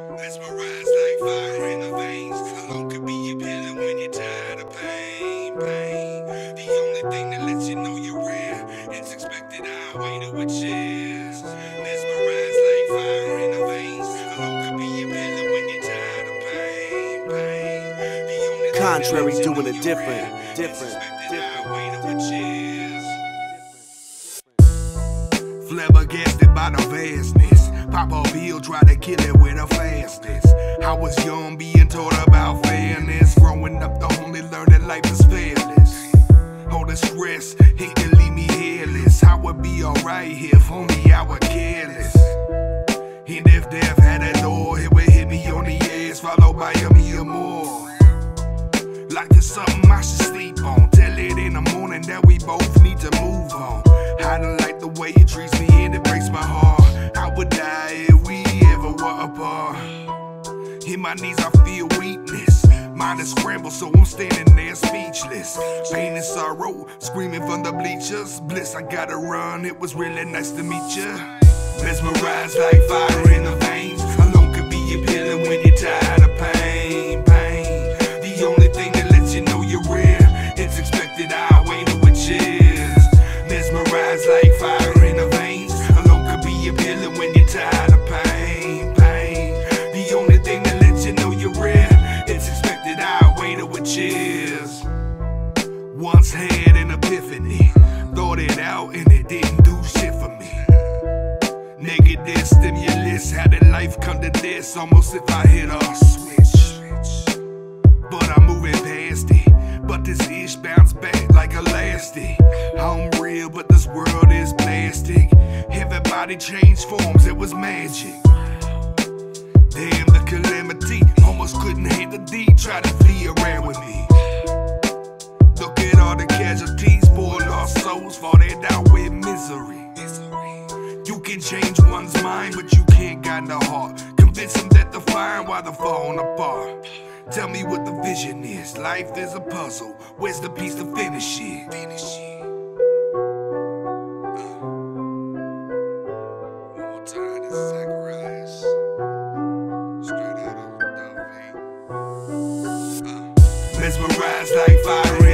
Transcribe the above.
Mesmerized like fire in the veins. Alone could be your pillow when you're tired of pain. The only thing that lets you know you're rare. It's expected I waited with chairs. Mesmerized like fire in the veins. Alone could be your pillow when you're tired of pain. The only Contrary, thing that lets you doing know it you're different, rare. different, It's expected different. I waited with chairs. Flabbergasted by the vastness. Pop a pill, try to kill it with a fastness. I was young, being taught about fairness. Growing up, the only learned that life is fearless. All the stress, hate to leave me hairless. I would be alright here if only I were careless. And if death had a door, it would hit me on the ass, followed by a meal more. Like it's something I should sleep on. Tell it in the morning that we both need to move on. I don't like the way it treats me and it breaks my heart. I would die if we ever were apart. In my knees I feel weakness. Mind is scrambled, so I'm standing there speechless. Pain and sorrow, screaming from the bleachers. Bliss, I gotta run, it was really nice to meet ya. Mesmerized like fire in the veins. Alone could be your pillow when you're tired of pain. The only thing that lets you know you're rare. It's expected I waited with chairs. Mesmerized like fire in the veins. Alone could be your pillow when you're tired of pain. The only thing that lets you know you're rare. It's expected I waited with chairs. Once had an epiphany. Thought it out and it didn't do shit for me. Negative stimulus, how did life come to this? Almost if I hit a switch. But I'm moving past it. But this ish bounced back like elastic. I'm real, but this world is plastic. Everybody changed forms, it was magic. Damn, the calamity. Almost couldn't handle the D, try to flee around with me. Look at all the casualties, poor lost souls, fought it out with misery. You can change one's mind, but you can't guide the heart. Convince them that they're fine while they're falling apart. Tell me what the vision is. Life is a puzzle. Where's the piece to finish it? One more time, this is Zacharias. Straight out of Duffy. Mesmerized like fire